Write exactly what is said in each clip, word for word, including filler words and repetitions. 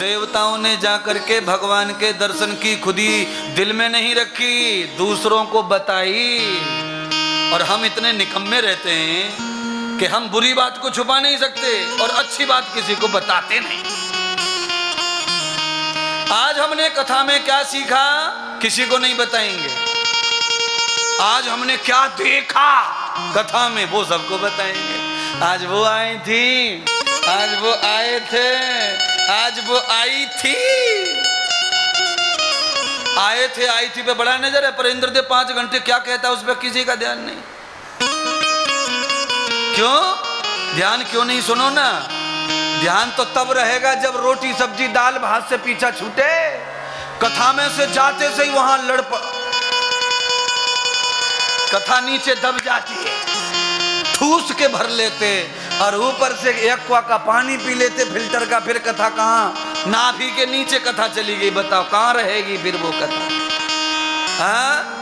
देवताओं ने जाकर के भगवान के दर्शन की खुदी दिल में नहीं रखी, दूसरों को बताई। और हम इतने निकम्मे रहते हैं कि हम बुरी बात को छुपा नहीं सकते और अच्छी बात किसी को बताते नहीं। आज हमने कथा में क्या सीखा किसी को नहीं बताएंगे। आज हमने क्या देखा कथा में वो सबको बताएंगे। आज वो आई थी, आज वो आए थे, आज वो आई थी। आए थे आई थी पे बड़ा नजर है, पर इंद्रदेव पांच घंटे क्या कहता है उस पर किसी का ध्यान नहीं। क्यों ध्यान क्यों नहीं? सुनो ना, ध्यान तो तब रहेगा जब रोटी सब्जी दाल भात से पीछा छूटे। कथा में से जाते से ही वहां लड़ प... कथा नीचे दब जाती है, ठूस के भर लेते और ऊपर से एक क्वा का पानी पी लेते फिल्टर का। फिर कथा कहाँ? नाभि के नीचे कथा चली गई। बताओ कहाँ रहेगी फिर वो कथा? हाँ?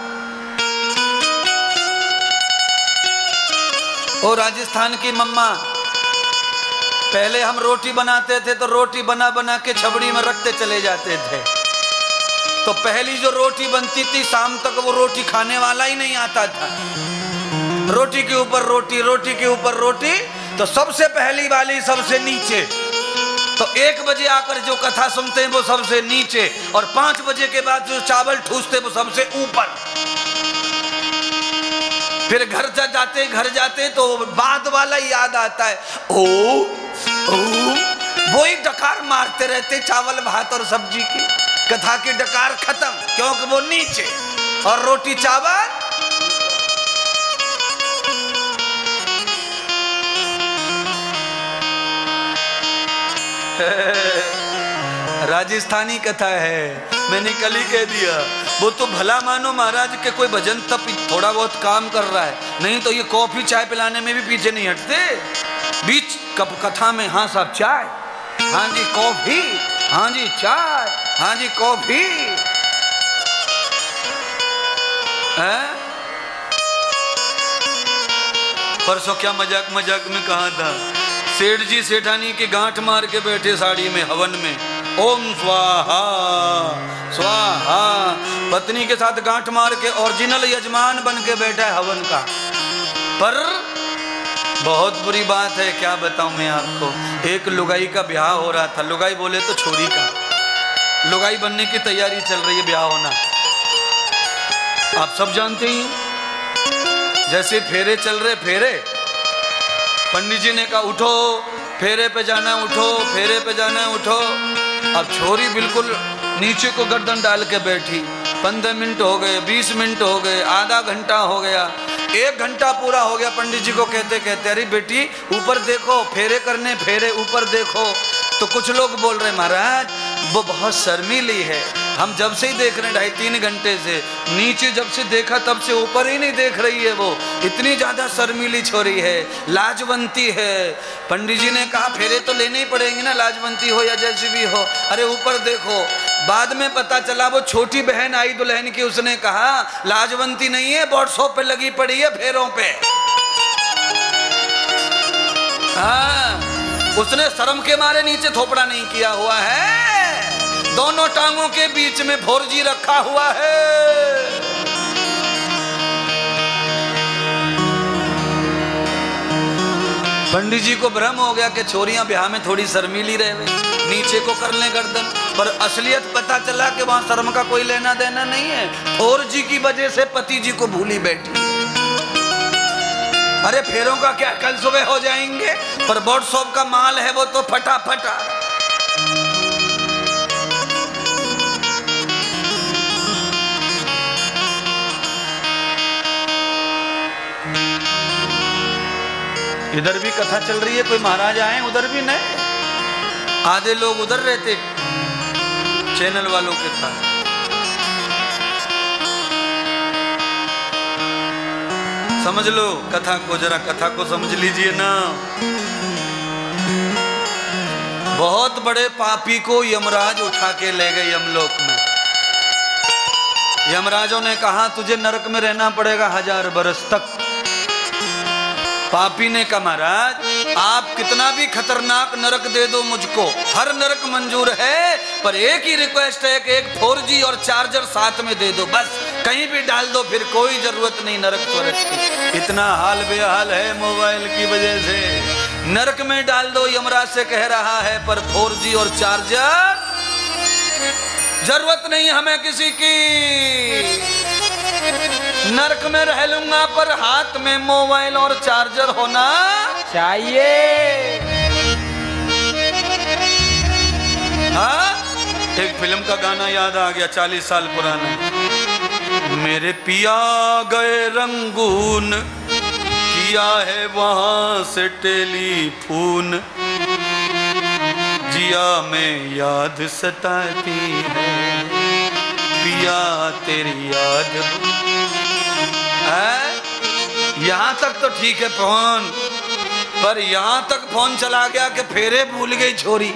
और राजस्थान की मम्मा, पहले हम रोटी बनाते थे तो रोटी बना बना के छबड़ी में रखते चले जाते थे। तो पहली जो रोटी बनती थी शाम तक वो रोटी खाने वाला ही नहीं आता था। रोटी के ऊपर रोटी, रोटी के ऊपर रोटी, तो सबसे पहली वाली सबसे नीचे। तो एक बजे आकर जो कथा सुनते हैं वो सबसे नीचे, और पांच बजे के बाद जो चावल ठूसते वो सबसे ऊपर। फिर घर जा जाते घर जाते तो बाद वाला याद आता है। ओ, ओ वो ही डकार मारते रहते चावल भात और सब्जी की। कथा की डकार खत्म, क्योंकि वो नीचे और रोटी चावल। राजस्थानी कथा है, मैंने कल ही कह दिया। वो तो भला मानो महाराज के कोई भजन तप थोड़ा बहुत काम कर रहा है, नहीं तो ये कॉफी चाय पिलाने में भी पीछे नहीं हटते। बीच कप कथा में हाँ साहब चाय, हाँ जी कॉफी, हाँ जी चाय, हाँ जी कॉफी। परसों क्या मजाक मजाक में कहा था, सेठ जी सेठानी की गांठ मार के बैठे साड़ी में हवन में, ओम स्वाहा स्वाहा। पत्नी के साथ गांठ मार के ओरिजिनल यजमान बन के बैठा है हवन का। पर बहुत बुरी बात है, क्या बताऊं मैं आपको। एक लुगाई का ब्याह हो रहा था, लुगाई बोले तो छोरी का, लुगाई बनने की तैयारी चल रही है, ब्याह होना आप सब जानते ही। जैसे फेरे चल रहे, फेरे पंडित जी ने कहा उठो फेरे पे जाना, उठो फेरे पे जाना, उठो। अब छोरी बिल्कुल नीचे को गर्दन डाल के बैठी। पंद्रह मिनट हो गए, बीस मिनट हो गए, आधा घंटा हो गया, एक घंटा पूरा हो गया। पंडित जी को कहते कहते अरे बेटी ऊपर देखो, फेरे करने, फेरे ऊपर देखो। तो कुछ लोग बोल रहे महाराज वो बहुत शर्मीली है, हम जब से ही देख रहे हैं ढाई तीन घंटे से, नीचे जब से देखा तब से ऊपर ही नहीं देख रही है, वो इतनी ज्यादा शर्मीली छोरी है, लाजवंती है। पंडित जी ने कहा फेरे तो लेने ही पड़ेंगे ना, लाजवंती हो या जैसी भी हो। अरे ऊपर देखो। बाद में पता चला वो छोटी बहन आई दुल्हन की, उसने कहा लाजवंती नहीं है, व्हाट्सएप पे लगी पड़ी है फेरों पे। हाँ, उसने शर्म के मारे नीचे थोपड़ा नहीं किया हुआ है, दोनों टांगों के बीच में भोरजी रखा हुआ है। पंडित जी को भ्रम हो गया कि छोरियां ब्याह में थोड़ी शर्मीली रहे, नीचे को कर ले गर्दन, पर असलियत पता चला कि वहां शर्म का कोई लेना देना नहीं है। भोरजी की वजह से पति जी को भूली बैठी। अरे फेरों का क्या, कल सुबह हो जाएंगे, पर व्हाट्सएप का माल है वो तो फटाफट। इधर भी कथा चल रही है, कोई महाराज आए, उधर भी नहीं, आधे लोग उधर रहते चैनल वालों के साथ। समझ लो कथा को, जरा कथा को समझ लीजिए ना। बहुत बड़े पापी को यमराज उठा के ले गए यमलोक में। यमराजों ने कहा तुझे नरक में रहना पड़ेगा हजार बरस तक। पापी ने कहा महाराज आप कितना भी खतरनाक नरक दे दो मुझको, हर नरक मंजूर है, पर एक ही रिक्वेस्ट है कि एक फोर जी और चार्जर साथ में दे दो, बस कहीं भी डाल दो, फिर कोई जरूरत नहीं नरक स्वर्ग की। इतना हाल बेहाल है मोबाइल की वजह से। नरक में डाल दो यमराज से कह रहा है, पर फोर जी और चार्जर जरूरत नहीं हमें किसी की। नरक में रह लूंगा पर हाथ में मोबाइल और चार्जर होना चाहिए। हाँ, एक फिल्म का गाना याद आ गया, चालीस साल पुराना। मेरे पिया गए रंगून, किया है वहां से टेलीफोन, जिया में याद सताती है, पिया तेरी याद है। यहाँ तक तो ठीक है फोन, पर यहाँ तक फोन चला गया कि फेरे भूल गई छोरी,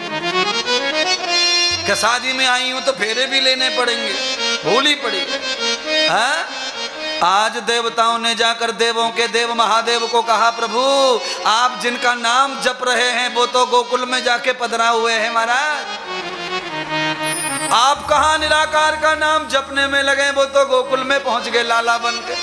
कि शादी में आई हूं तो फेरे भी लेने पड़ेंगे, भूल ही पड़ेगी। हाँ? आज देवताओं ने जाकर देवों के देव महादेव को कहा, प्रभु आप जिनका नाम जप रहे हैं वो तो गोकुल में जाके पधरा हुए हैं महाराज, आप कहां निराकार का नाम जपने में लगे, वो तो गोकुल में पहुंच गए लाला बन के।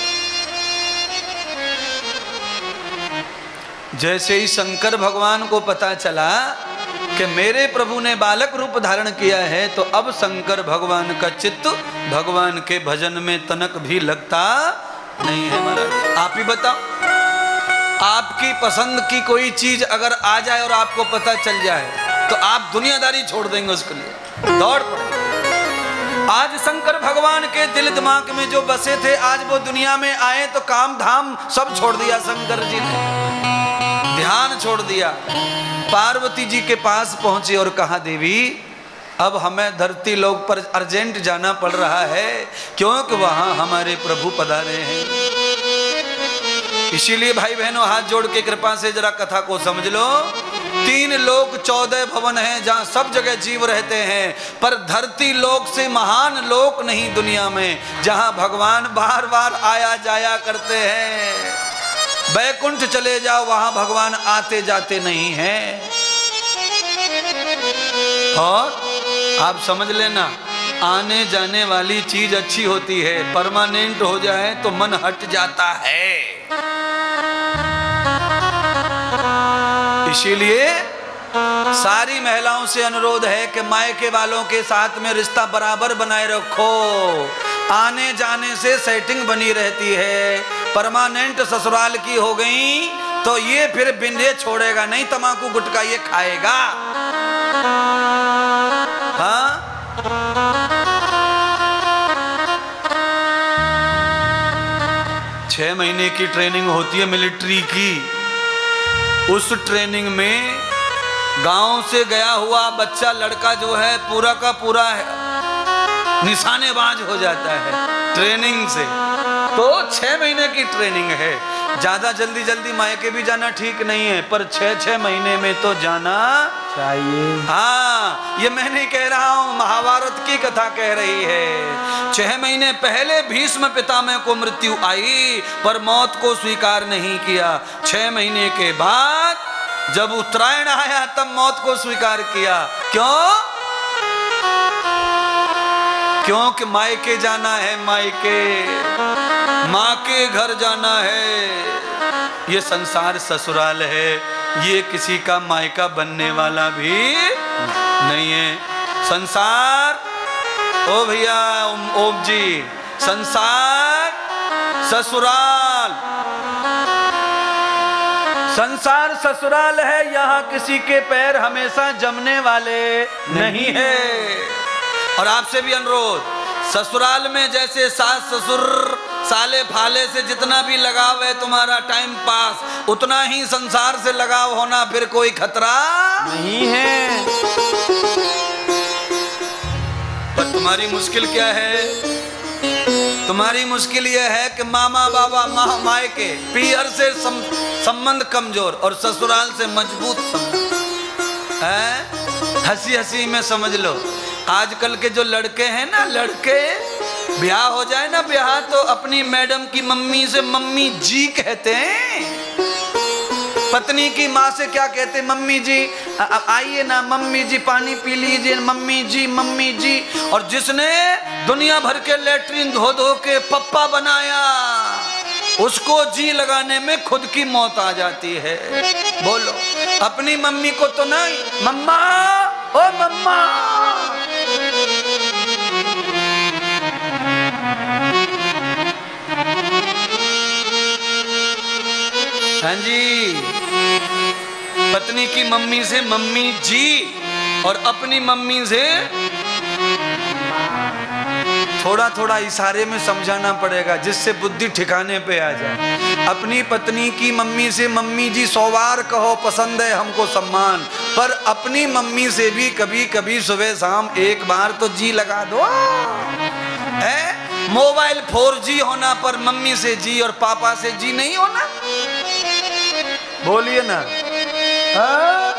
जैसे ही शंकर भगवान को पता चला कि मेरे प्रभु ने बालक रूप धारण किया है, तो अब शंकर भगवान का चित्त भगवान के भजन में तनक भी लगता नहीं है महाराज। आप ही बताओ, आपकी पसंद की कोई चीज अगर आ जाए और आपको पता चल जाए तो आप दुनियादारी छोड़ देंगे उसके लिए, दौड़ पड़ेंगे। आज शंकर भगवान के दिल दिमाग में जो बसे थे, आज वो दुनिया में आए तो काम धाम सब छोड़ दिया शंकर जी ने, ध्यान छोड़ दिया। पार्वती जी के पास पहुंचे और कहा, देवी अब हमें धरती लोक पर अर्जेंट जाना पड़ रहा है, क्योंकि वहां हमारे प्रभु पधारे हैं। इसीलिए भाई बहनों हाथ जोड़ के कृपा से जरा कथा को समझ लो। तीन लोक चौदह भवन हैं जहां सब जगह जीव रहते हैं, पर धरती लोक से महान लोक नहीं दुनिया में, जहां भगवान बार बार आया जाया करते हैं। बैकुंठ चले जाओ, वहां भगवान आते जाते नहीं हैं। और आप समझ लेना, आने जाने वाली चीज अच्छी होती है, परमानेंट हो जाए तो मन हट जाता है। इसीलिए सारी महिलाओं से अनुरोध है कि मायके वालों के साथ में रिश्ता बराबर बनाए रखो, आने जाने से सेटिंग बनी रहती है। परमानेंट ससुराल की हो गई तो ये फिर बिंदे छोड़ेगा नहीं, तमाकू गुटखा ये खाएगा। हाँ, छह महीने की ट्रेनिंग होती है मिलिट्री की। उस ट्रेनिंग में गांव से गया हुआ बच्चा लड़का जो है पूरा का पूरा है निशानेबाज हो जाता है ट्रेनिंग से। तो छह महीने की ट्रेनिंग है, ज्यादा जल्दी जल्दी मायके भी जाना ठीक नहीं है, पर छह छह महीने में तो जाना चाहिए। हाँ, ये मैं नहीं कह रहा हूँ, महाभारत की कथा कह रही है। छह महीने पहले भीष्म पितामह को मृत्यु आई, पर मौत को स्वीकार नहीं किया। छह महीने के बाद जब उत्तरायण आया तब मौत को स्वीकार किया। क्यों? क्योंकि मायके जाना है, मायके माँ के घर जाना है। ये संसार ससुराल है, ये किसी का मायका बनने वाला भी नहीं है। संसार, ओ भैया ओम, ओम जी, संसार ससुराल, संसार ससुराल है, यहाँ किसी के पैर हमेशा जमने वाले नहीं है। और आपसे भी अनुरोध, ससुराल में जैसे सास ससुर साले फाले से जितना भी लगाव है तुम्हारा टाइम पास, उतना ही संसार से लगाव होना फिर कोई खतरा नहीं है। पर तुम्हारी मुश्किल क्या है? तुम्हारी मुश्किल यह है कि मामा बाबा माँ मायके पीहर से सम, संबंध कमजोर और ससुराल से मजबूत संबंध है। हंसी हंसी में समझ लो, आजकल के जो लड़के हैं ना, लड़के ब्याह हो जाए ना, ब्याह तो अपनी मैडम की मम्मी से मम्मी जी कहते हैं। पत्नी की माँ से क्या कहते? मम्मी जी। अब आइए ना मम्मी जी पानी पी लीजिए, मम्मी जी मम्मी जी। और जिसने दुनिया भर के लेटरिन धो धो के पप्पा बनाया, उसको जी लगाने में खुद की मौत आ जाती है। बोलो, अपनी मम्मी को तो नहीं, मम्मा ओ मम्मा। हाँ जी, पत्नी की मम्मी से मम्मी जी और अपनी मम्मी से थोड़ा थोड़ा इशारे में समझाना पड़ेगा जिससे बुद्धि ठिकाने पे आ जाए। अपनी पत्नी की मम्मी से मम्मी जी सौ बार कहो, पसंद है हमको सम्मान, पर अपनी मम्मी से भी कभी कभी सुबह शाम एक बार तो जी लगा दो। है मोबाइल फोर जी होना पर मम्मी से जी और पापा से जी नहीं होना। बोलिए ना। हाँ?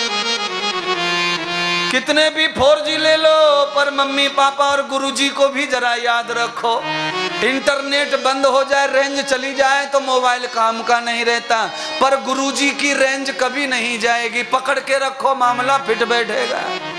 कितने भी फोर जी ले लो पर मम्मी पापा और गुरुजी को भी जरा याद रखो। इंटरनेट बंद हो जाए, रेंज चली जाए तो मोबाइल काम का नहीं रहता, पर गुरुजी की रेंज कभी नहीं जाएगी। पकड़ के रखो, मामला फिट बैठेगा।